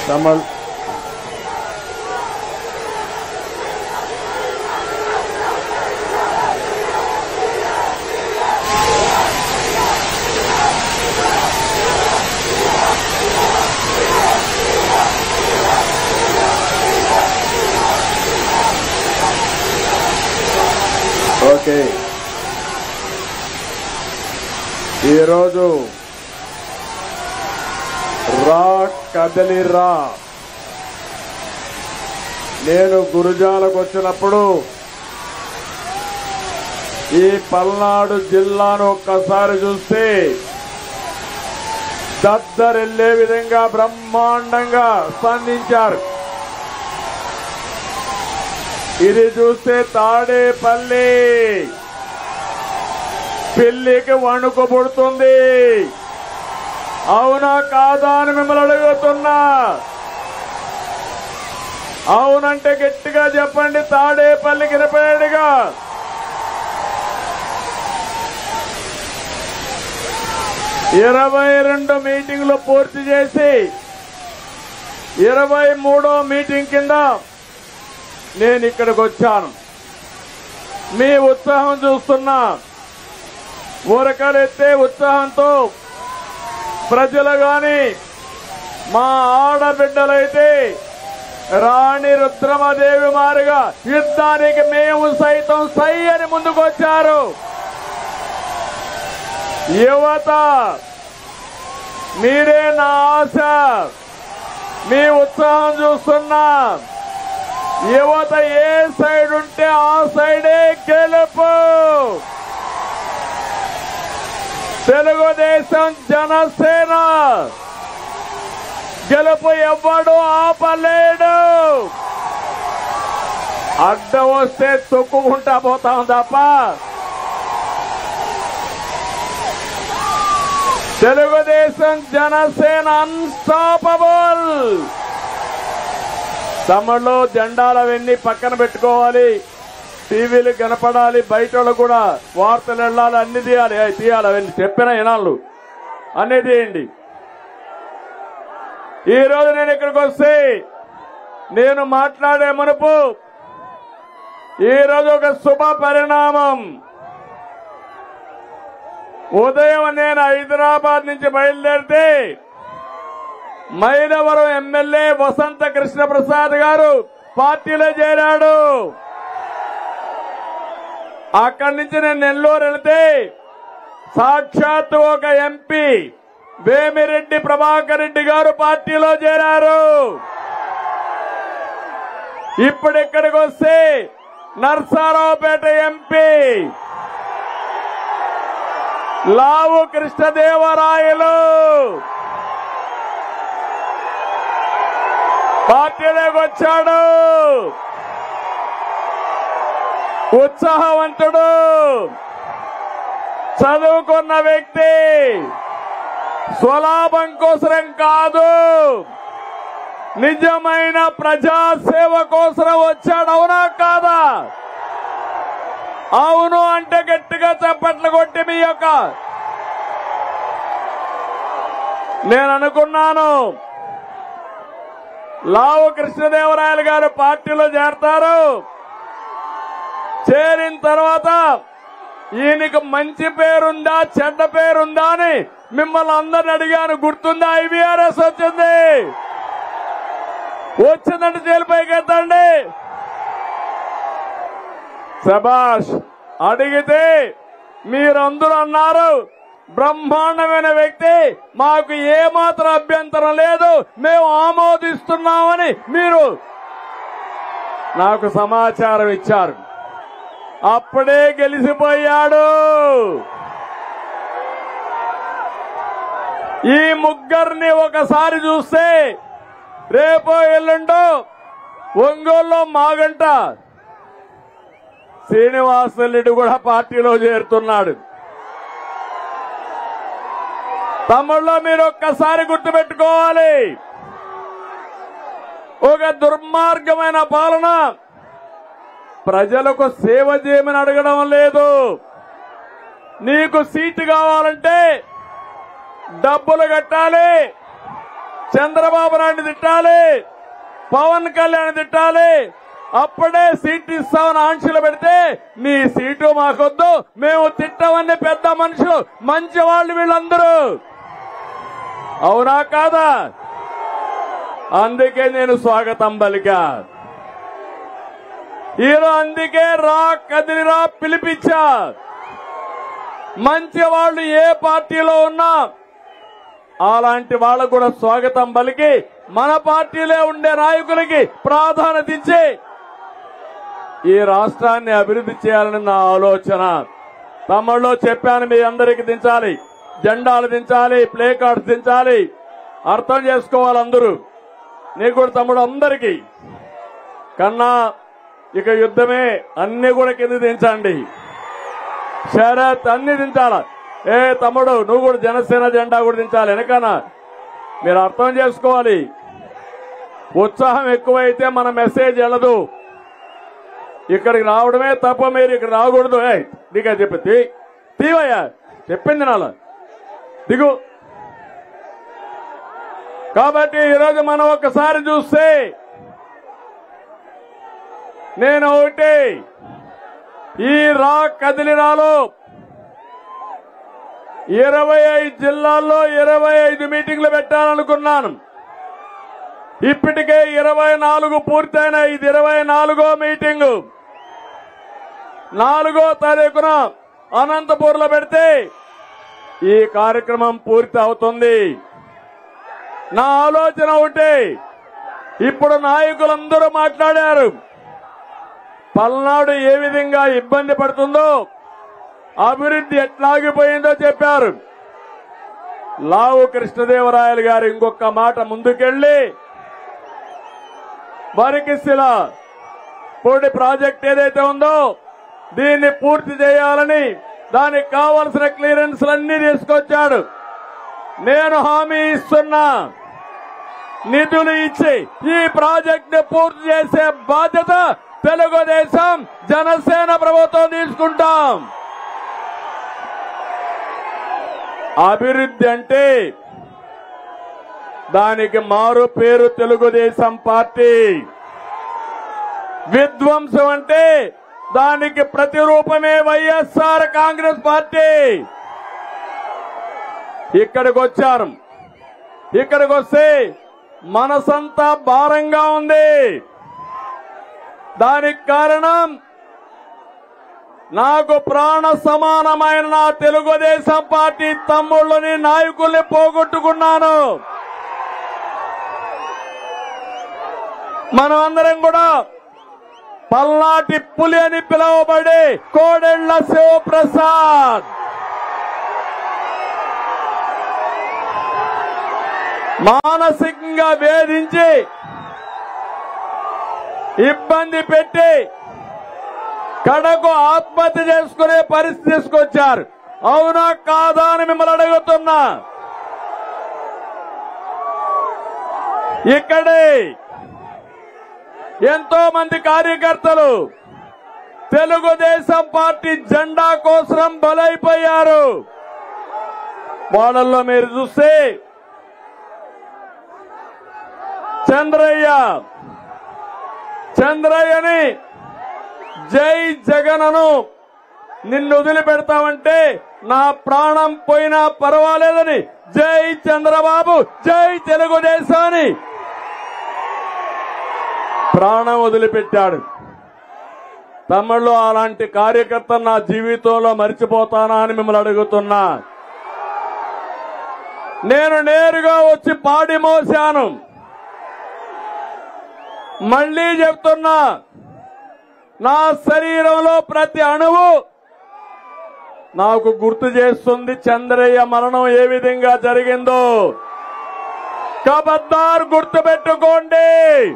Kamal okay ఈరోజు రా కదలిరా నేను గురుజాలకు వచ్చినప్పుడు ఈ పల్నాడు జిల్లాను ఒక్కసారి చూస్తే దద్దరెళ్లే విధంగా బ్రహ్మాండంగా స్పందించారు. ఇది చూస్తే తాడేపల్లి పిల్లికి వణుకు పుడుతుంది. అవునా కాదా అని మిమ్మల్ని అడుగుతున్నా. అవునంటే గట్టిగా చెప్పండి. తాడేపల్లికి వినపడేట్టుగా. ఇరవై 22 మీటింగ్లు పూర్తి చేసి 23వ మీటింగ్ కింద నేను ఇక్కడికి వచ్చాను. మీ ఉత్సాహం చూస్తున్నా. ఊరకలెత్తే ఉత్సాహంతో ప్రజలు గాని మా ఆడబిడ్డలైతే రాణి రుద్రమదేవి మారిగా యుద్ధానికి మేము సైతం సై అని ముందుకొచ్చారు. యువత మీరే నా ఆశ. మీ ఉత్సాహం చూస్తున్నా. యువత ఏ సైడ్ ఉంటే ఆ సైడే గెలుపు. తెలుగుదేశం జనసేన గెలుపు ఎవ్వడు ఆపలేడు. అడ్డం వస్తే తొక్కుకుంటా పోతాం తప్ప తెలుగుదేశం జనసేన అన్స్టాపబుల్. తమలో జెండాలవన్నీ పక్కన పెట్టుకోవాలి. టీవీలు కనపడాలి. బయట కూడా వార్తలు వెళ్ళాలి. అన్ని తీయాలి. అవన్నీ చెప్పిన ఇనాళ్ళు అన్ని తీయండి. ఈరోజు నేను ఇక్కడికి వస్తే నేను మాట్లాడే మునుపు ఈరోజు ఒక శుభ పరిణామం. ఉదయం నేను హైదరాబాద్ నుంచి బయలుదేరితే మైలవరం ఎమ్మెల్యే వసంత కృష్ణ ప్రసాద్ గారు పార్టీలో చేరాడు. అక్కడి నుంచి నేను నెల్లూరు వెళితే సాక్షాత్తు ఒక ఎంపీ వేమిరెడ్డి ప్రభాకర్ రెడ్డి గారు పార్టీలో చేరారు. ఇప్పుడు ఇక్కడికి వస్తే నర్సారావుపేట ఎంపీ లావు కృష్ణదేవరాయలు పార్టీలోకి వచ్చాడు. ఉత్సాహవంతుడు, చదువుకున్న వ్యక్తి, స్వలాభం కోసరం కాదు, నిజమైన ప్రజాసేవ కోసం వచ్చాడు. అవునా కాదా? అవును అంటే గట్టిగా చప్పట్లు కొట్టి మీ యొక్క నేను అనుకున్నాను లావు కృష్ణదేవరాయలు గారు పార్టీలో చేరతారు. చేరిన తర్వాత ఈయనకు మంచి పేరుందా చెడ్డ పేరుందా అని మిమ్మల్ని అందరిని అడిగాను. గుర్తుందా? ఐవీఆర్ఎస్ వచ్చింది. వచ్చిందంటే జైలుపైకి ఎత్తండి. శభాష్. అడిగితే మీరందరూ అన్నారు బ్రహ్మాండమైన వ్యక్తి, మాకు ఏమాత్రం అభ్యంతరం లేదు, మేము ఆమోదిస్తున్నామని మీరు నాకు సమాచారం ఇచ్చారు. అప్పుడే గెలిచిపోయాడు. ఈ ముగ్గురిని ఒకసారి చూస్తే రేపో ఎల్లుండో ఒంగోలులో మాగంట శ్రీనివాసరెడ్డి కూడా పార్టీలో చేరుతున్నాడు. తమ్ముళ్ళో మీరు ఒక్కసారి గుర్తుపెట్టుకోవాలి. ఒక దుర్మార్గమైన పాలన. ప్రజలకు సేవ చేయమని అడగడం లేదు. నీకు సీటు కావాలంటే డబ్బులు కట్టాలి. చంద్రబాబు నాయుడు తిట్టాలి, పవన్ కళ్యాణ్ తిట్టాలి. అప్పుడే సీట్ ఇస్తామని ఆంక్షలు పెడితే నీ సీటు మాకొద్దు, మేము తిట్టమని పెద్ద మనుషులు, మంచి వాళ్ళు వీళ్ళందరూ. అవునా కాదా? అందుకే నేను స్వాగతం పలికా. ఈరోజు అందుకే రా కదిలిరా పిలిపించా. మంచి వాళ్ళు ఏ పార్టీలో ఉన్నా అలాంటి వాళ్ళకు కూడా స్వాగతం పలికి మన పార్టీలో ఉండే నాయకులకి ప్రాధాన్యత ఇచ్చి ఈ రాష్ట్రాన్ని అభివృద్ధి చేయాలని నా ఆలోచన. తమ్ముళ్ళు చెప్పాను, మీ అందరికి దించాలి, జెండాలు దించాలి, ప్లే కార్డ్స్ దించాలి. అర్థం చేసుకోవాలి అందరూ. నీకు కూడా తమ్ముడు అందరికీ కన్నా ఇక యుద్ధమే, అన్ని కూడా కింద దించండి. శరత్ అన్ని దించాల. ఏ తమ్ముడు నువ్వు కూడా జనసేన జెండా కూడా దించాలి వెనకనా. మీరు అర్థం చేసుకోవాలి, ఉత్సాహం ఎక్కువైతే మన మెసేజ్ వెళ్ళదు. ఇక్కడికి రావడమే తప్ప మీరు ఇక్కడ రాకూడదు. నీకా చెప్పి తీవయ్యా, చెప్పింది నాలా దిగు. కాబట్టి ఈరోజు మనం ఒక్కసారి చూస్తే నేను ఒకటి ఈ రా కదిలిరాలో 25 జిల్లాల్లో 25 మీటింగ్లు పెట్టాలనుకున్నాను. ఇప్పటికే 24 పూర్తయినాయి. ఇది 24వ మీటింగు. 4వ తారీఖున అనంతపూర్లో పెడితే ఈ కార్యక్రమం పూర్తి అవుతుంది. నా ఆలోచన ఒకటి, ఇప్పుడు నాయకులందరూ మాట్లాడారు. పల్నాడు ఏ విధంగా ఇబ్బంది పడుతుందో, అభివృద్ధి ఎట్లాగిపోయిందో చెప్పారు. లావు కృష్ణదేవరాయలు గారు ఇంకొక మాట ముందుకెళ్లి వరికిశిల పొడి ప్రాజెక్ట్ ఏదైతే ఉందో దీన్ని పూర్తి చేయాలని దానికి కావలసిన క్లియరెన్స్లన్నీ తీసుకొచ్చాడు. నేను హామీ ఇస్తున్నా, నిధులు ఇచ్చి ఈ ప్రాజెక్ట్ పూర్తి చేసే బాధ్యత తెలుగుదేశం జనసేన ప్రభుత్వం తీసుకుంటాం. అభివృద్ధి అంటే దానికి మారు పేరు తెలుగుదేశం పార్టీ. విధ్వంసం అంటే దానికి ప్రతిరూపమే వైఎస్ఆర్ కాంగ్రెస్ పార్టీ. ఇక్కడికి వచ్చారు. ఇక్కడికి వస్తే మనసంతా భారంగా ఉంది. దానికి కారణం నాకు ప్రాణ సమానమైన నా తెలుగుదేశం పార్టీ తమ్ముళ్ళని నాయకుల్ని పోగొట్టుకున్నాను. మనం అందరం కూడా పల్నాటి పులి అని పిలువబడే కోడెళ్ల శివప్రసాద్ మానసికంగా వేధించి ఇబ్బంది పెట్టి కడకు ఆత్మహత్య చేసుకునే పరిస్థితి తీసుకొచ్చారు. అవునా కాదా అని మిమ్మల్ని అడుగుతున్నా. ఇక్కడే ఎంతో మంది కార్యకర్తలు తెలుగుదేశం పార్టీ జెండా కోసం బలైపోయారు. వాళ్ళల్లో మీరు చూస్తే చంద్రయ్యని జై జగనను నిన్ను వదిలిపెడతామంటే నా ప్రాణం పోయినా పర్వాలేదని జై చంద్రబాబు జై తెలుగుదేశాన్ని ప్రాణం వదిలిపెట్టాడు. తమిళలో అలాంటి కార్యకర్త నా జీవితంలో మర్చిపోతానా అని మిమ్మల్ని అడుగుతున్నా. నేను నేరుగా వచ్చి పాడి మోశాను. మళ్లీ చెప్తున్నా, నా శరీరంలో ప్రతి అణువు నాకు గుర్తు చేస్తుంది చంద్రయ్య మరణం ఏ విధంగా జరిగిందో. ఖబర్దార్ గుర్తు పెట్టుకోండి.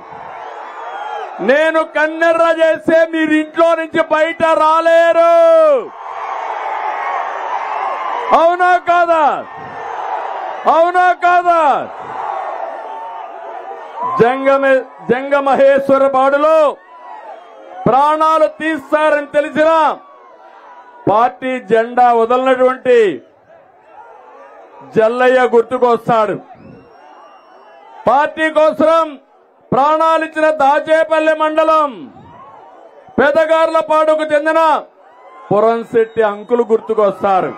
నేను కన్నెర్ర చేస్తే మీరు ఇంట్లో నుంచి బయట రాలేరు. అవునా కాదా? అవునా కాదా? జంగమహేశ్వర బాడులో ప్రాణాలు తీస్తారని తెలిసినా పార్టీ జెండా వదలనటువంటి జల్లయ్య గుర్తుకొస్తాడు. పార్టీ కోసం ప్రాణాలిచ్చిన దాచేపల్లి మండలం పెదగార్లపాడుకు చెందిన పురంశెట్టి అంకులు గుర్తుకొస్తారు.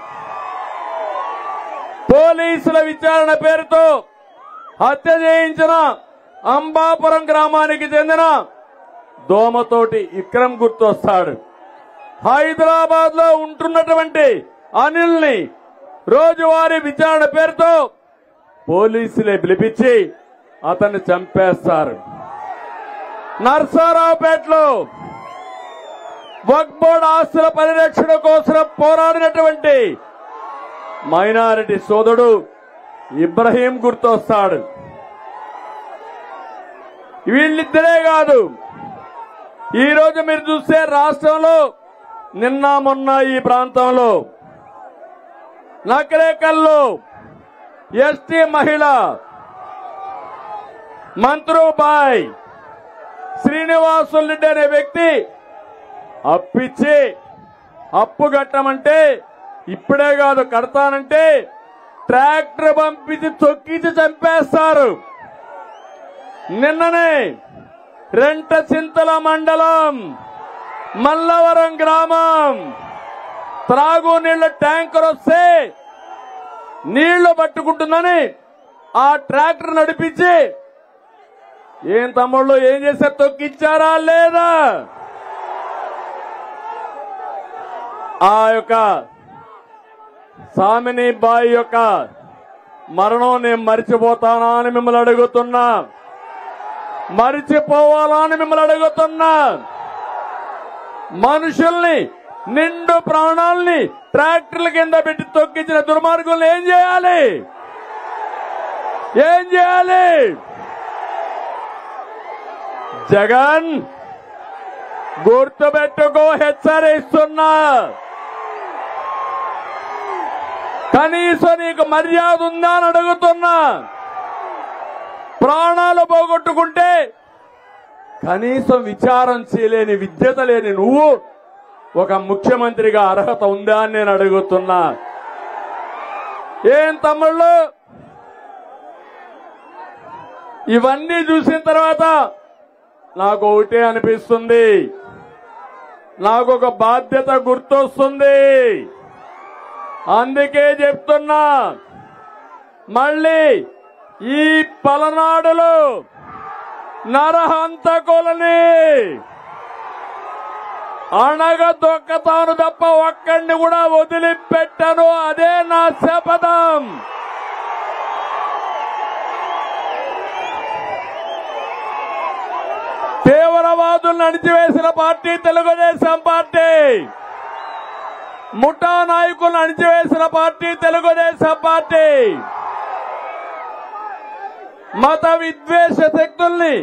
పోలీసుల విచారణ పేరుతో హత్య చేయించిన అంబాపురం గ్రామానికి చెందిన దోమతోటి విక్రమ్ గుర్తొస్తాడు. హైదరాబాద్ లో ఉంటున్నటువంటి అనిల్ ని రోజువారీ విచారణ పేరుతో పోలీసులే పిలిపించి అతన్ని చంపేస్తారు. నర్సారావుపేటలో వక్ఫ్ బోర్డు ఆస్తుల పరిరక్షణ కోసం పోరాడినటువంటి మైనారిటీ సోదరుడు ఇబ్రహీం గుర్తొస్తాడు. వీళ్ళిద్దరే కాదు, ఈ రోజు మీరు చూస్తే రాష్ట్రంలో నిన్న మొన్న ఈ ప్రాంతంలో నకరేకల్లో ఎస్టీ మహిళ మంత్రుబాయ్ శ్రీనివాసులరెడ్డి అనే వ్యక్తి అప్పిచ్చి అప్పు కట్టమంటే ఇప్పుడే కాదు కడతానంటే ట్రాక్టర్ పంపించి తొక్కించి చంపేస్తారు. నిన్ననే రెంటచింతల మండలం మల్లవరం గ్రామం త్రాగునీళ్ల ట్యాంకర్ వస్తే నీళ్లు పట్టుకుంటుందని ఆ ట్రాక్టర్ నడిపించి ఏం తమ్ముళ్ళు ఏం చేశారు, తొక్కిచ్చారా లేదా? ఆ యొక్క సామిని బాయి యొక్క మరణం నేను మరిచిపోతానా అని మిమ్మల్ని అడుగుతున్నా, మరిచిపోవాలా అని మిమ్మల్ని అడుగుతున్నా. మనుషుల్ని నిండు ప్రాణాలని ట్రాక్టర్ల కింద పెట్టి తొక్కించిన దుర్మార్గుల్ని ఏం చేయాలి? ఏం చేయాలి? జగన్ గుర్తుపెట్టుకో, హెచ్చరిస్తున్నా. కనీసం నీకు మర్యాద ఉందా అని అడుగుతున్నా. ప్రాణాలు పోగొట్టుకుంటే కనీసం విచారం చేయలేని విద్యత లేని నువ్వు ఒక ముఖ్యమంత్రిగా అర్హత ఉందా అని నేను అడుగుతున్నా. ఏం తమ్ముళ్ళు, ఇవన్నీ చూసిన తర్వాత నాకు ఒకటే అనిపిస్తుంది, నాకు ఒక బాధ్యత గుర్తొస్తుంది. అందుకే చెప్తున్నా, మళ్ళీ ఈ పలనాడులో నరహంతకులని అణగదొక్కతాను తప్ప ఒక్కడిని కూడా వదిలిపెట్టను. అదే నా శపథం. తీవ్రవాదులను అణిచివేసిన పార్టీ తెలుగుదేశం పార్టీ, ముఠా నాయకులను అణిచివేసిన పార్టీ తెలుగుదేశం పార్టీ, మత విద్వేష శక్తుల్ని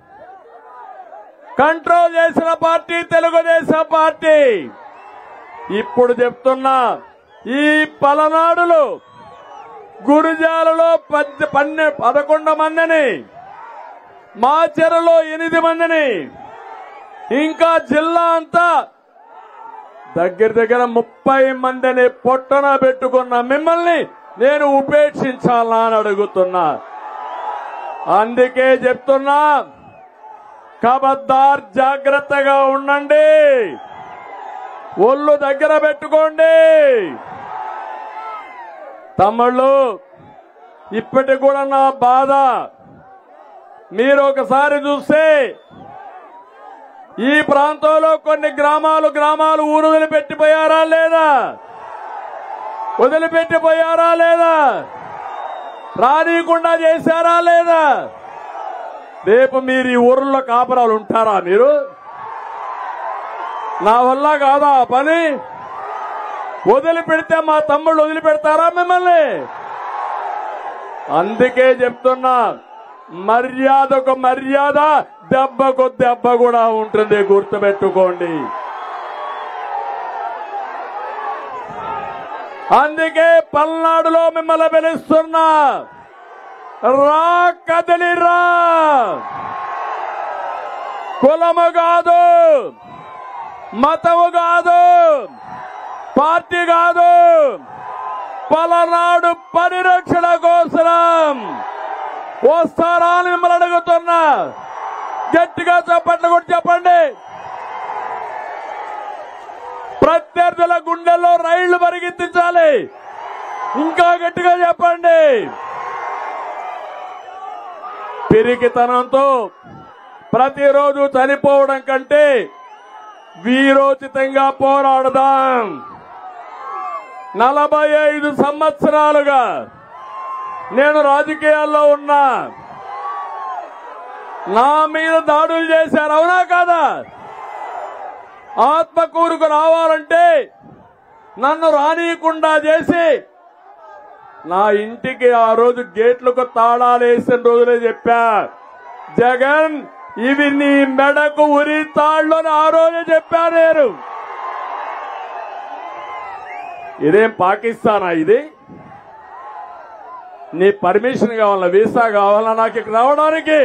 కంట్రోల్ చేసిన పార్టీ తెలుగుదేశం పార్టీ. ఇప్పుడు చెప్తున్నా, ఈ పలనాడులో గురుజాలలో 11 మందిని, మాచెరలో 8 మందిని, ఇంకా జిల్లా అంతా దగ్గర 30 మందిని పొట్టన పెట్టుకున్న మిమ్మల్ని నేను ఉపేక్షించాలా అని అడుగుతున్నా. అందుకే చెప్తున్నా, ఖబర్దార్, జాగ్రత్తగా ఉండండి, ఒళ్ళు దగ్గర పెట్టుకోండి. తమ్ముళ్ళు, ఇప్పటికి కూడా నా బాధ మీరు ఒకసారి చూస్తే ఈ ప్రాంతంలో కొన్ని గ్రామాలు ఊరు వదిలిపెట్టిపోయారా లేదా? వదిలిపెట్టిపోయారా లేదా? రానీయకుండా చేశారా లేదా? రేపు మీరు ఈ ఊర్లో కాపురాలు ఉంటారా? మీరు నా వల్ల కాదా ఆ పని? వదిలిపెడితే మా తమ్ముళ్ళు వదిలిపెడతారా మిమ్మల్ని? అందుకే చెప్తున్నా, మర్యాదకు మర్యాద, దెబ్బకు దెబ్బ కూడా ఉంటుంది, గుర్తుపెట్టుకోండి. అందుకే పల్నాడులో మిమ్మల్ని పిలుస్తున్నా, రా, కదిలిరా. కులము కాదు, మతము కాదు, పార్టీ కాదు, పలనాడు పరిరక్షణ కోసం వస్తారా అని మిమ్మల్ని అడుగుతున్నా. గట్టిగా చప్పట్లు కొట్టి చెప్పండి. ప్రత్యర్థుల గుండెల్లో రైళ్లు పరిగెత్తించాలి. ఇంకా గట్టిగా చెప్పండి. పిరికితనంతో ప్రతిరోజు చనిపోవడం కంటే వీరోచితంగా పోరాడదాం. 45 సంవత్సరాలుగా నేను రాజకీయాల్లో ఉన్నా. నా మీద దాడులు చేశారు, అవునా కాదా? ఆత్మకూరుకు రావాలంటే నన్ను రానీయకుండా చేసి నా ఇంటికి ఆ రోజు గేట్లకు తాళాలేసిన రోజులే చెప్పా, జగన్ ఇవి నీ మెడకు ఉరి తాళ్ళు అని ఆ రోజే చెప్పా నేను. ఇదేం పాకిస్తానా? ఇది నీ పర్మిషన్ కావాలా, వీసా కావాలా నాకు ఇక్కడ రావడానికి?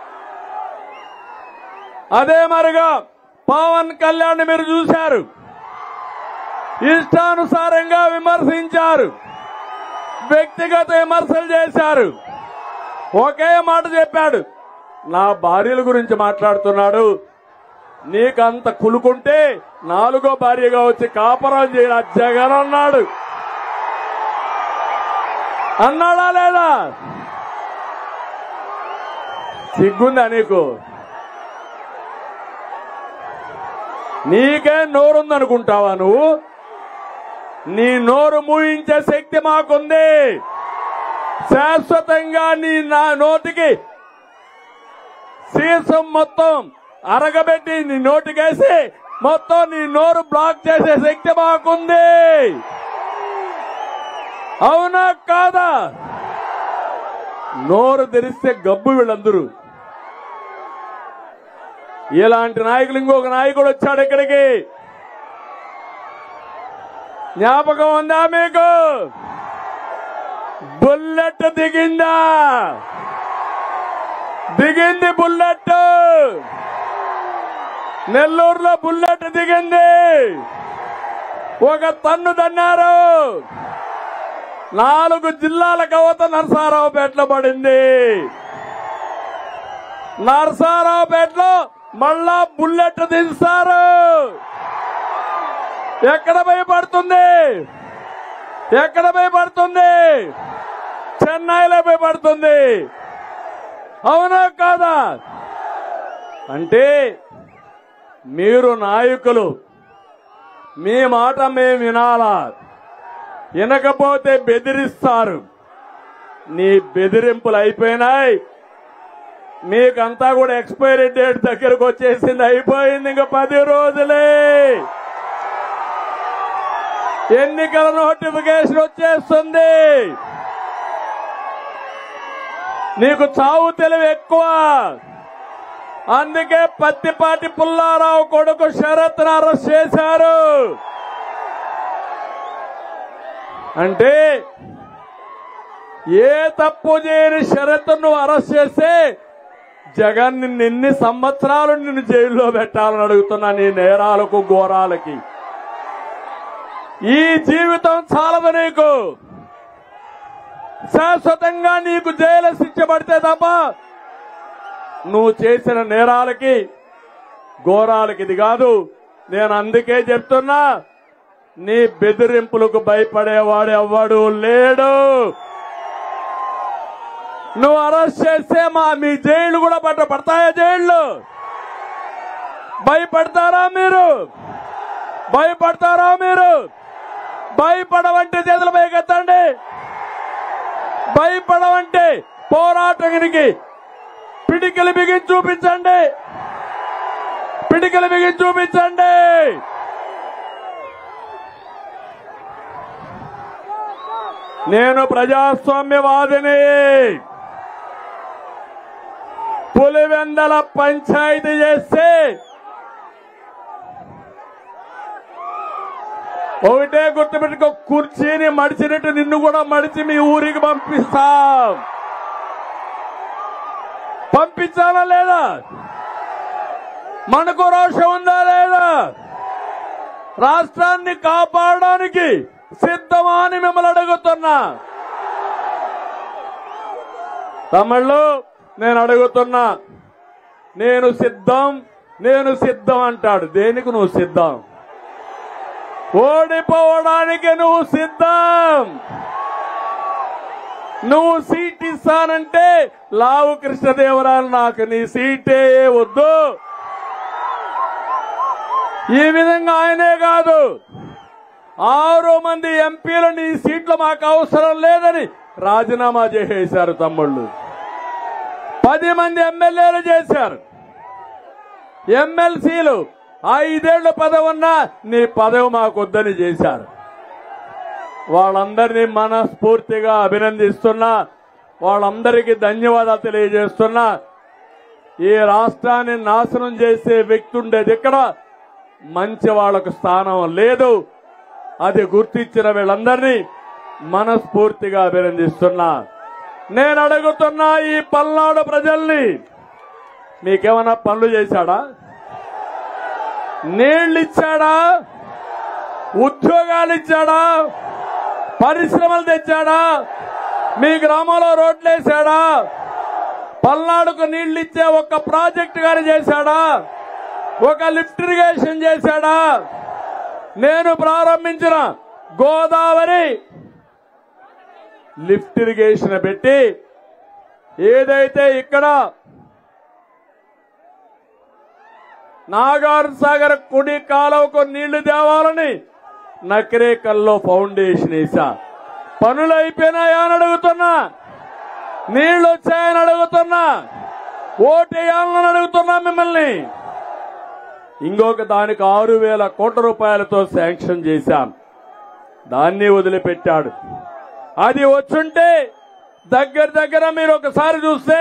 అదే మరిగా పవన్ కళ్యాణ్ మీరు చూశారు, ఇష్టానుసారంగా విమర్శించారు, వ్యక్తిగత విమర్శలు చేశారు. ఒకే మాట చెప్పాడు, నా భార్యల గురించి మాట్లాడుతున్నాడు, నీకంత కులుకుంటే 4వ భార్యగా వచ్చి కాపురం చేయ జగన్ అన్నాడు. అన్నాడా లేదా? సిగ్గుందా నీకు? నీకే నోరుందనుకుంటావా నువ్వు? నీ నోరు మూయించే శక్తి మాకుంది. శాశ్వతంగా నీ నా నోటికి సీసం మొత్తం అరగబెట్టి నీ నోటికేసి మొత్తం నీ నోరు బ్లాక్ చేసే శక్తి మాకుంది. అవునా కాదా? నోరు తెరిస్తే గబ్బు వీళ్ళందరూ. ఇలాంటి నాయకులు ఇంకొక నాయకుడు వచ్చాడు ఇక్కడికి, జ్ఞాపకం ఉందా మీకు? బుల్లెట్ దిగిందా? దిగింది బుల్లెట్. నెల్లూరులో బుల్లెట్ దిగింది. ఒక తన్ను తన్నారు. 4 జిల్లాల కవత నరసారావుపేటలో పడింది. నరసారావుపేటలో మళ్ళా బుల్లెట్ దించారు. ఎక్కడ భయపడుతుంది? ఎక్కడ భయపడుతుంది? చెన్నైలో భయపడుతుంది. అవునా కాదా? అంటే మీరు నాయకులు, మీ మాట మేము వినాలా? వినకపోతే బెదిరిస్తారు. నీ బెదిరింపులు అయిపోయినాయి. మీకంతా కూడా ఎక్స్పైరీ డేట్ దగ్గరకు వచ్చేసింది, అయిపోయింది. ఇంకా 10 రోజులే ఎన్నికల నోటిఫికేషన్ వచ్చేస్తుంది. నీకు చావు తెలివి ఎక్కువ. అందుకే పత్తిపాటి పుల్లారావు కొడుకు శరత్ను అరెస్ట్ చేశారు. అంటే ఏ తప్పు చేయని శరత్ను అరెస్ట్ చేస్తే జగన్ నిన్ను ఎన్ని సంవత్సరాలు నిన్ను జైల్లో పెట్టాలని అడుగుతున్నా. నీ నేరాలకు ఘోరాలకి ఈ జీవితం చాలదు నీకు. శాశ్వతంగా నీకు జైలు శిక్ష పడితే తప్ప నువ్వు చేసిన నేరాలకి ఘోరాలకి ఇది కాదు. నేను అందుకే చెప్తున్నా, నీ బెదిరింపులకు భయపడేవాడు ఎవ్వడు లేడు. నువ్వు అరెస్ట్ చేస్తే మీ జైళ్లు కూడా పడతాయా? జైళ్లు భయపడతారా మీరు? భయపడతారా మీరు? భయపడవంటే చేతులు పైకెత్తండి. భయపడవంటే పోరాటానికి పిడికిలు బిగించి చూపించండి. పిడికిలు బిగించి చూపించండి. నేను ప్రజాస్వామ్యవాదిని. పులివెందల పంచాయతీ చేస్తే ఒకటే గుర్తుపెట్టుకో, కుర్చీని మడిచినట్టు నిన్ను కూడా మడిచి మీ ఊరికి పంపిస్తాం. పంపించాలా లేదా? మనకు రోషం ఉందా లేదా? రాష్ట్రాన్ని కాపాడడానికి సిద్ధమా అని మిమ్మల్ని అడుగుతున్నా. తమిళ్ళు నేను అడుగుతున్నా, నేను సిద్ధం అంటాడు. దేనికి నువ్వు సిద్ధం? ఓడిపోవడానికి నువ్వు సిద్ధం. నువ్వు సీట్ ఇస్తానంటే లావు కృష్ణదేవరాయలు నాకు నీ సీటే వద్దు. ఈ విధంగా ఆయనే కాదు 6 మంది ఎంపీలు నీ సీట్లు మాకు అవసరం లేదని రాజీనామా చేసేశారు తమ్ముళ్ళు. 10 మంది ఎమ్మెల్యేలు చేశారు. ఎమ్మెల్సీలు 5 ఏళ్ల పదవి ఉన్నా నీ పదవి మాకొద్దని చేశారు. వాళ్ళందరినీ మనస్ఫూర్తిగా అభినందిస్తున్నా, వాళ్ళందరికీ ధన్యవాదాలు తెలియజేస్తున్నా. ఈ రాష్ట్రాన్ని నాశనం చేసే వ్యక్తి ఉండేది ఇక్కడ, మంచి వాళ్లకు స్థానం లేదు. అది గుర్తించిన వీళ్ళందరినీ మనస్ఫూర్తిగా అభినందిస్తున్నా. నేను అడుగుతున్నా ఈ పల్నాడు ప్రజల్ని, మీకేమన్నా పనులు చేశాడా? నీళ్లు ఇచ్చాడా? ఉద్యోగాలు ఇచ్చాడా? పరిశ్రమలు తెచ్చాడా? మీ గ్రామంలో రోడ్లు వేశాడా? పల్నాడుకు నీళ్లు ఇచ్చే ఒక ప్రాజెక్టు గాని చేశాడా? ఒక లిఫ్ట్ ఇరిగేషన్ చేశాడా? నేను ప్రారంభించిన గోదావరి లిఫ్ట్ ఇరిగేషన్ పెట్టి ఏదైతే ఇక్కడ నాగార్ సాగర్ కుడి కాలువకు నీళ్లు తేవాలని నకిరేకల్లో ఫౌండేషన్ వేసా. పనులు అయిపోయినాయా అని అడుగుతున్నా, నీళ్లు వచ్చాయని అడుగుతున్నా, ఓటేయాలని అడుగుతున్నా మిమ్మల్ని. ఇంకొక దానికి 6,000 కోట్ల రూపాయలతో శాంక్షన్ చేశాం. దాన్ని వదిలిపెట్టాడు. అది వచ్చుంటే దగ్గర మీరు ఒకసారి చూస్తే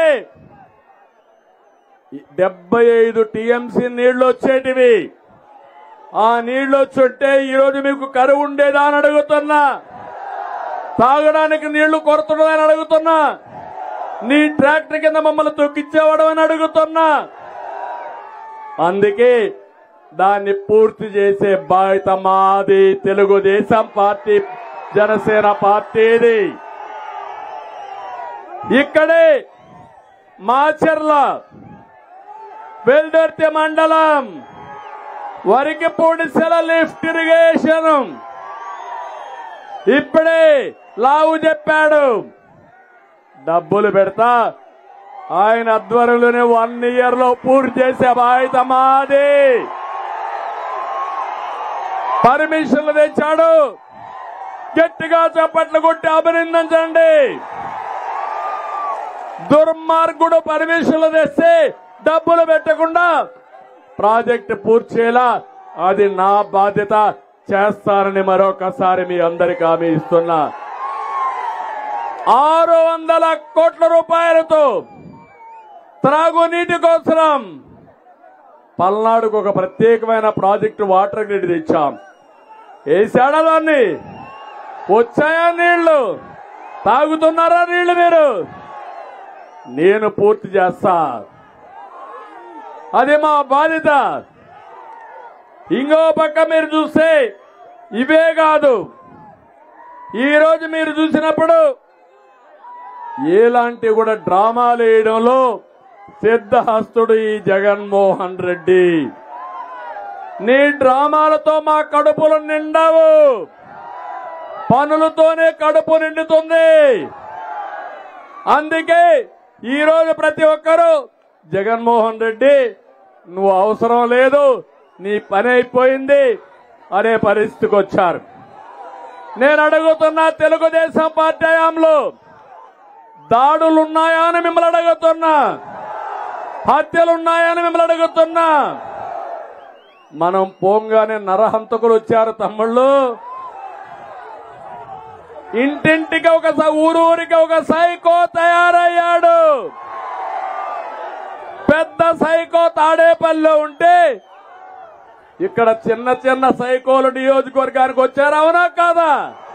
75 టీఎంసీ నీళ్లు వచ్చేటివి. ఆ నీళ్లు వచ్చుంటే ఈరోజు మీకు కరువు ఉండేదా అని అడుగుతున్నా, తాగడానికి నీళ్లు కొరతుండదని అడుగుతున్నా, నీ ట్రాక్టర్ కింద మమ్మల్ని తొక్కిచ్చేవాడు అని అడుగుతున్నా. అందుకే దాన్ని పూర్తి చేసే బాధ్యత మాది. తెలుగుదేశం పార్టీ, జనసేన పార్టీది. ఇక్కడే మాచర్ల వెల్దుర్తి మండలం వరికిపూడిసెల లిఫ్ట్ ఇరిగేషన్ ఇప్పుడే లావు చెప్పాడు. డబ్బులు పెడతా ఆయన ఆధ్వర్యంలోనే 1 ఇయర్ లో పూర్తి చేసే బాధ్యత మాది. పర్మిషన్లు తెచ్చాడు. గట్టిగా చప్పట్లు కొట్టి అభినందించండి. దుర్మార్గుడు పర్మిషన్లు తెస్తే డబ్బులు పెట్టకుండా ప్రాజెక్టు పూర్తి చేయాలా, అది నా బాధ్యత. చేస్తారని మరొకసారి మీ అందరికీ హామీ ఇస్తున్నా. 600 కోట్ల రూపాయలతో త్రాగునీటి కోసం పల్నాడుకు ఒక ప్రత్యేకమైన ప్రాజెక్టు వాటర్ గ్రిడ్ తెచ్చాం. వేసాడా దాన్ని? వచ్చాయా నీళ్లు? తాగుతున్నారా నీళ్లు మీరు? నేను పూర్తి చేస్తా, అది మా బాధ్యత. ఇంకో పక్క మీరు చూస్తే ఇవే కాదు, ఈరోజు మీరు చూసినప్పుడు ఎలాంటి కూడా డ్రామాలు వేయడంలో సిద్ధహస్తుడు ఈ జగన్మోహన్ రెడ్డి. నీ డ్రామాలతో మా కడుపులు నిండవు, పనులతోనే కడుపు నిండుతుంది. అందుకే ఈరోజు ప్రతి ఒక్కరూ జగన్మోహన్ రెడ్డి నువ్వు అవసరం లేదు, నీ పని అయిపోయింది అనే పరిస్థితికి వచ్చారు. నేను అడుగుతున్నా, తెలుగుదేశం పార్టీ హయాంలో దాడులున్నాయా అని మిమ్మల్ని అడుగుతున్నా, హత్యలున్నాయా అని మిమ్మల్ని అడుగుతున్నా. మనం పోంగానే నరహంతకులు వచ్చారు తమ్ముళ్ళు. ఇంటింటికి ఒక ఊరూరికి ఒక సైకో తయారయ్యాడు. పెద్ద సైకో తాడేపల్లిలో ఉంటే ఇక్కడ చిన్న చిన్న సైకోలు నియోజకవర్గానికి వచ్చారు, అవునా కాదా?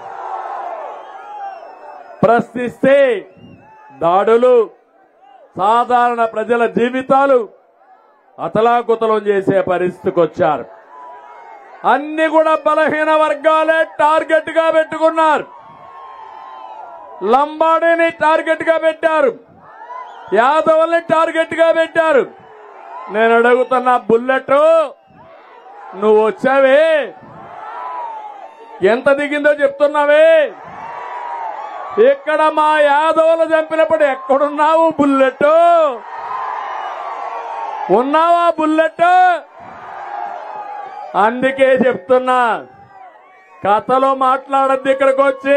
ప్రశ్నిస్తే దాడులు, సాధారణ ప్రజల జీవితాలు అతలాకుతలం చేసే పరిస్థితికి వచ్చారు. అన్ని కూడా బలహీన వర్గాలే టార్గెట్ గా పెట్టుకున్నారు. లంబాడీని టార్గెట్ గా పెట్టారు, యాదవుల్ని టార్గెట్ గా పెట్టారు. నేను అడుగుతున్నా, బుల్లెట్ నువ్వు వచ్చావే, ఎంత దిగిందో చెప్తున్నావే? ఇక్కడ మా యాదవులు చంపినప్పుడు ఎక్కడున్నావు బుల్లెట్? ఉన్నావా బుల్లెట్? అందుకే చెప్తున్నా, కథలో మాట్లాడద్దు. ఇక్కడికి వచ్చి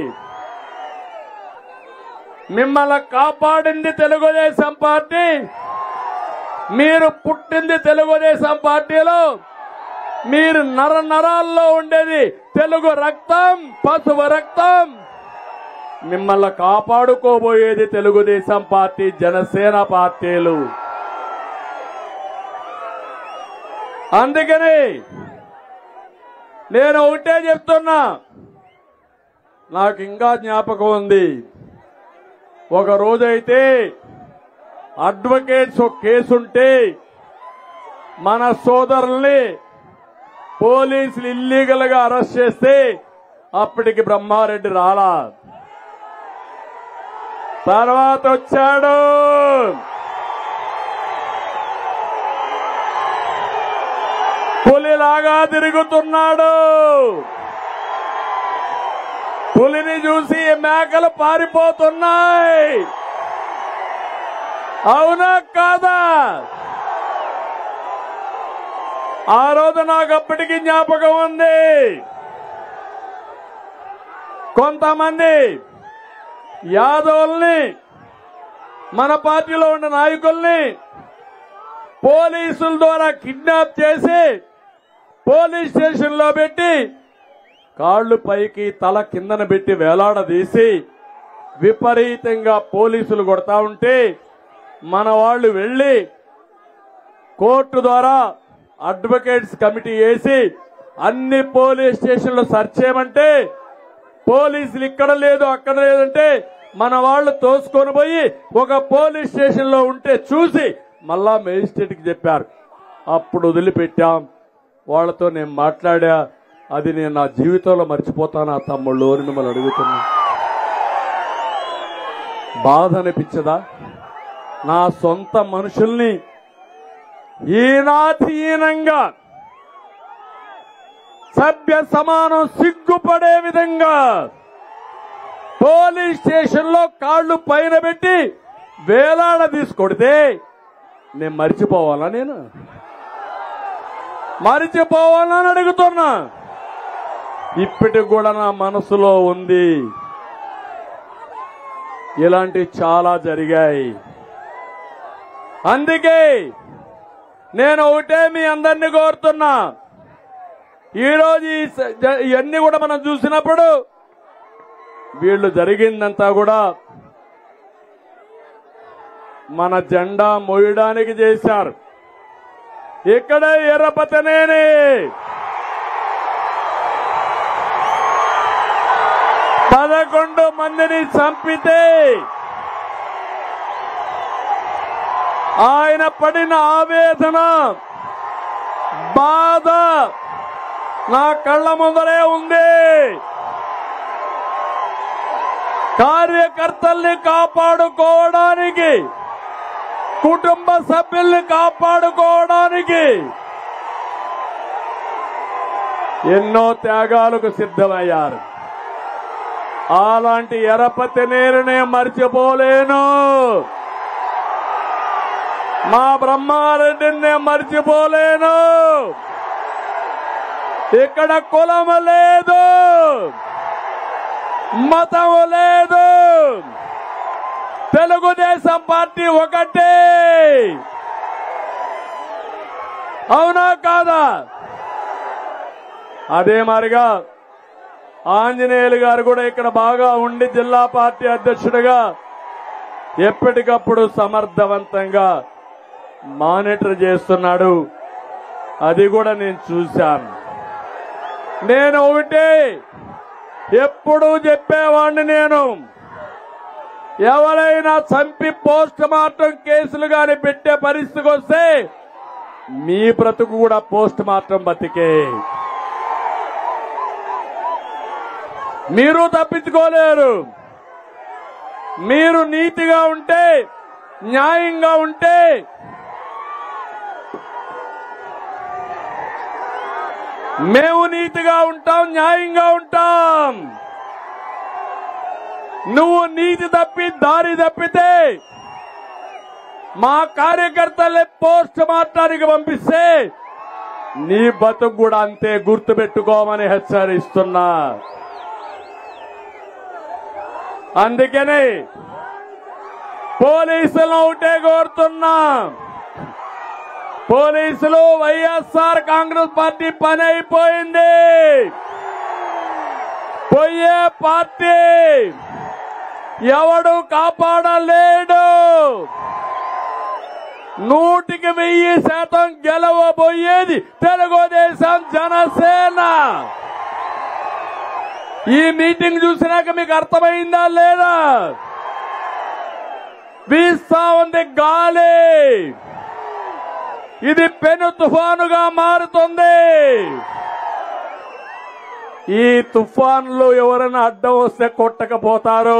మిమ్మల్ని కాపాడింది తెలుగుదేశం పార్టీ, మీరు పుట్టింది తెలుగుదేశం పార్టీలో, మీరు నరాల్లో ఉండేది తెలుగు రక్తం, పసుపు రక్తం. మిమ్మల్ని కాపాడుకోబోయేది తెలుగుదేశం పార్టీ, జనసేన పార్టీలు. అందుకని నేను ఒకటే చెప్తున్నా, నాకు ఇంకా జ్ఞాపకం ఉంది. ఒక రోజైతే అడ్వకేట్స్ ఒక కేసుంటే మన సోదరుల్ని పోలీసులు ఇల్లీగల్ గా అరెస్ట్ చేస్తే అప్పటికి బ్రహ్మారెడ్డి రాలా. తర్వాత వచ్చాడు. పులిలాగా తిరుగుతున్నాడు. పులిని చూసి మేకలు పారిపోతున్నాయి. అవునా కాదా? ఆ రోజు నాకు అప్పటికి జ్ఞాపకం ఉంది. కొంతమంది యాదవుల్ని, మన పార్టీలో ఉన్న నాయకుల్ని పోలీసుల ద్వారా కిడ్నాప్ చేసి పోలీస్ స్టేషన్ లో పెట్టి కాళ్లు పైకి తల కిందన పెట్టి వేలాడదీసి విపరీతంగా పోలీసులు కొడతా ఉంటే మన వాళ్ళు వెళ్లి కోర్టు ద్వారా అడ్వకేట్స్ కమిటీ వేసి అన్ని పోలీస్ స్టేషన్లు సెర్చ్ చేయమంటే పోలీసులు ఇక్కడ లేదు అక్కడ లేదంటే మన వాళ్ళు తోసుకొని పోయి ఒక పోలీస్ స్టేషన్ లో ఉంటే చూసి మళ్ళా మేజిస్ట్రేట్ కి చెప్పారు. అప్పుడు వదిలిపెట్టాం. వాళ్లతో నేను మాట్లాడా. అది నేను నా జీవితంలో మర్చిపోతానా తమ్ముళ్ళు అని మిమ్మల్ని అడుగుతున్నా. బాధ అనిపించదా? నా సొంత మనుషుల్ని హీనాతిహీనంగా, సభ్య సమానం సిగ్గుపడే విధంగా పోలీస్ స్టేషన్ లో కాళ్లు పైన పెట్టి వేలాడ తీసుకొడితే నేను మర్చిపోవాలా? నేను మరిచిపోవాలని అడుగుతున్నా. ఇప్పటికి కూడా నా మనసులో ఉంది. ఇలాంటివి చాలా జరిగాయి. అందుకే నేను ఒకటే మీ అందరినీ కోరుతున్నా. ఈరోజు ఇవన్నీ కూడా మనం చూసినప్పుడు వీళ్ళు జరిగిందంతా కూడా మన జెండా మోయడానికి చేశారు. ఇక్కడ ఎర్రపతనేని 11 మందిని చంపితే ఆయన పడిన ఆవేదన, బాధ నా కళ్ళ ముందరే ఉంది. కార్యకర్తల్ని కాపాడుకోవడానికి, కుటుంబ సభ్యుల్ని కాపాడుకోవడానికి ఎన్నో త్యాగాలకు సిద్ధమయ్యారు. అలాంటి ఎర్రపతనేనినే మర్చిపోలేను. మా బ్రహ్మారెడ్డిని మర్చిపోలేను. ఇక్కడ కులం లేదు, మతం లేదు, తెలుగుదేశం పార్టీ ఒకటే. అవునా కాదా? అదే మారిగా ఆంజనేయులు గారు కూడా ఇక్కడ బాగా ఉండి జిల్లా పార్టీ అధ్యక్షుడిగా ఎప్పటికప్పుడు సమర్థవంతంగా మానిటర్ చేస్తున్నాడు. అది కూడా నేను చూశాను. నేను ఒకటే ఎప్పుడూ చెప్పేవాడిని, నేను ఎవరైనా చంపి పోస్ట్ మార్టం కేసులు గాని పెట్టే పరిస్థితికి వస్తే మీ బ్రతుకు కూడా పోస్ట్ మార్టం బతికే. మీరు తప్పించుకోలేరు. మీరు నీతిగా ఉంటే న్యాయంగా ఉంటే మేము నీతిగా ఉంటాం, న్యాయంగా ఉంటాం. నువ్వు నీతి తప్పి దారి తప్పితే మా కార్యకర్తలే పోస్ట్ మార్టానికి పంపిస్తే నీ బతుకు కూడా అంతే, గుర్తుపెట్టుకోమని హెచ్చరిస్తున్నా. అందుకని పోలీసులను ఒకటే కోరుతున్నా, పోలీసులు వైఎస్ఆర్ కాంగ్రెస్ పార్టీ పని అయిపోయింది. పోయే పార్టీ ఎవడు కాపాడలేడు. 100% గెలవబోయేది తెలుగుదేశం జనసేన. ఈ మీటింగ్ చూసినాక మీకు అర్థమైందా లేదా? వీస్తా ఉంది గాలి, ఇది పెను తుఫానుగా మారుతుంది. ఈ తుఫాన్లో ఎవరైనా అడ్డం వస్తే కొట్టకపోతారు.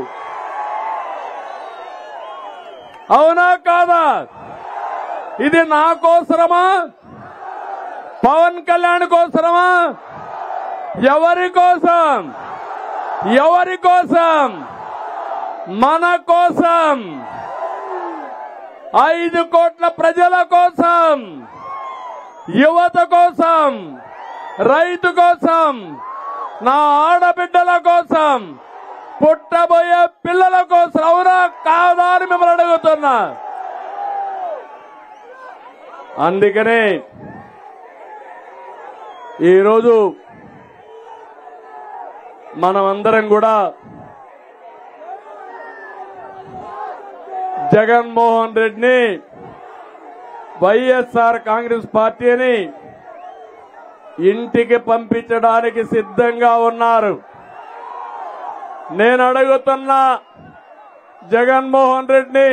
అవునా కాదా? ఇది నా కోసరమా, పవన్ కళ్యాణ్ కోసరమా? ఎవరి కోసం? ఎవరి కోసం? మన కోసం, 5 కోట్ల ప్రజల కోసం, యువత కోసం, రైతు కోసం, నా ఆడబిడ్డల కోసం, పుట్టబోయే పిల్లల కోసం. అవునా కాదా అని మిమ్మల్ని అడుగుతున్నా. అందుకనే ఈరోజు మనమందరం కూడా జగన్మోహన్ రెడ్డిని, వైఎస్ఆర్ కాంగ్రెస్ పార్టీని ఇంటికి పంపించడానికి సిద్ధంగా ఉన్నారు. నేను అడుగుతున్నా జగన్మోహన్ రెడ్డిని,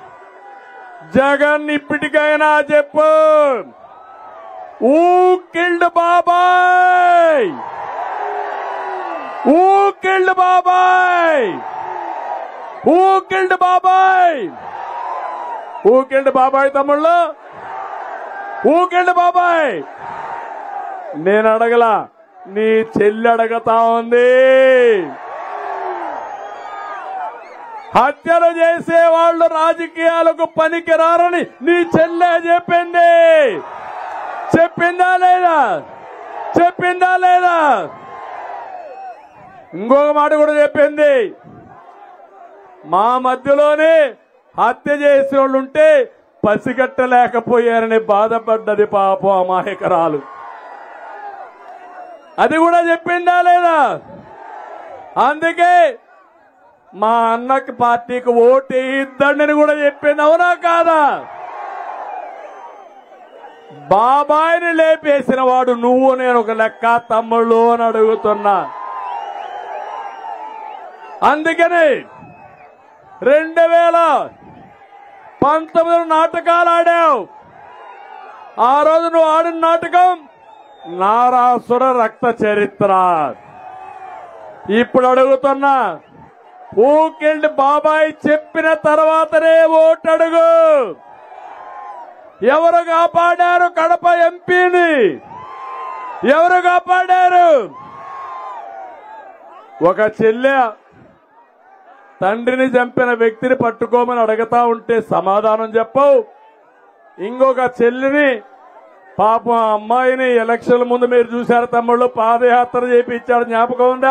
జగన్ ఇప్పటికైనా చెప్పు, ఊ కిల్డ్ బాబాయ్, ఊ కిల్డ్ బాబాయ్, ఊ కిల్డ్ బాబాయ్, ఊ కిల్డ్ బాబాయ్ తమ్ముళ్ళు, ఊ కిల్డ్ బాబాయ్. నేను అడగలా, నీ చెల్లి అడగతా ఉంది. హత్యలు చేసే వాళ్ళు రాజకీయాలకు పనికిరారని నీ చెల్లె చెప్పింది. చెప్పిందా లేదా? చెప్పిందా లేదా? ఇంకొక మాట కూడా చెప్పింది, మా మధ్యలోనే హత్య చేసే వాళ్ళు ఉంటే పసిగట్టలేకపోయారని బాధపడ్డది పాపం అమాయకరాలు. అది కూడా చెప్పిందా లేదా? అందుకే మా అన్నకి పార్టీకి ఓటు వేయిద్దండి కూడా చెప్పింది. అవునా కాదా? బాబాయిని లేపేసిన వాడు నువ్వు, నేను ఒక లెక్క తమ్ముళ్ళు అని అడుగుతున్నా. అందుకని 2019 నాటకాలు ఆడావు. ఆ రోజు నువ్వు ఆడిన నాటకం నారాసుర రక్త చరిత్ర. ఇప్పుడు అడుగుతున్నా, ఊకిల్డ్ బాబాయ్ చెప్పిన తర్వాతనే ఓటు అడుగు. ఎవరు కాపాడారు కడప ఎంపీని? ఎవరు కాపాడారు? ఒక చెల్లె తండ్రిని చంపిన వ్యక్తిని పట్టుకోమని అడుగుతా ఉంటే సమాధానం చెప్పవు. ఇంకొక చెల్లిని, పాపం ఆ అమ్మాయిని ఎలక్షన్ల ముందు మీరు చూశారు తమ్ముళ్ళు, పాదయాత్ర చేయించాడు, జ్ఞాపకం ఉందా?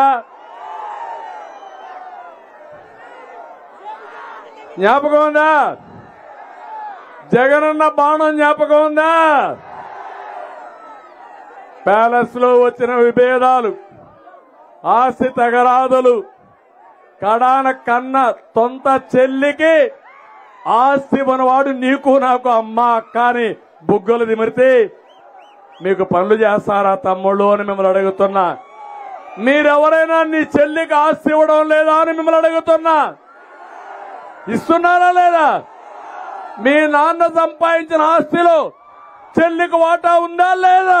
జ్ఞాపకం ఉందా? జగనన్న బాణం జ్ఞాపకం ఉందా? ప్యాలెస్ లో వచ్చిన విభేదాలు, ఆస్తి తగరాదులు, కడాన కన్న సొంత చెల్లికి ఆస్తి మనవాడు నీకు నాకు అమ్మ అక్క అని బుగ్గలు దిమిరితే మీకు పనులు చేస్తారా తమ్ముళ్ళు అని మిమ్మల్ని అడుగుతున్నా. మీరెవరైనా నీ చెల్లికి ఆస్తి ఇవ్వడం లేదా అని మిమ్మల్ని అడుగుతున్నా. ఇస్తున్నారా లేదా? మీ నాన్న సంపాదించిన ఆస్తిలో చెల్లికి వాటా ఉందా లేదా?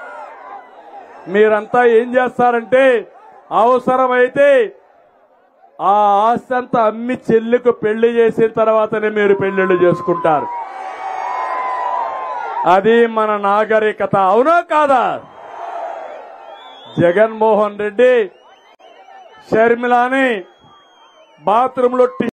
మీరంతా ఏం చేస్తారంటే అవసరమైతే ఆ ఆస్తి అంతా అమ్మి చెల్లికి పెళ్లి చేసిన తర్వాతనే మీరు పెళ్లిళ్ళు చేసుకుంటారు. అది మన నాగరికత. అవునా కాదా? జగన్మోహన్ రెడ్డి షర్మిలాని బాత్రూంలో